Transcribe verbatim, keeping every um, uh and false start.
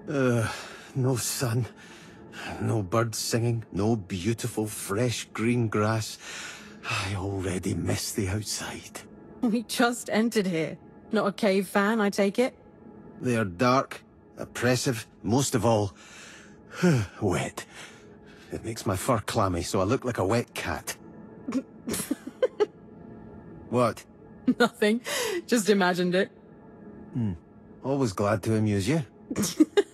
Uh, no sun, no birds singing, no beautiful fresh green grass. I already miss the outside. We just entered here. Not a cave fan, I take it? They are dark, oppressive, most of all, wet. It makes my fur clammy, so I look like a wet cat. What? Nothing. Just imagined it. Hmm. Always glad to amuse you.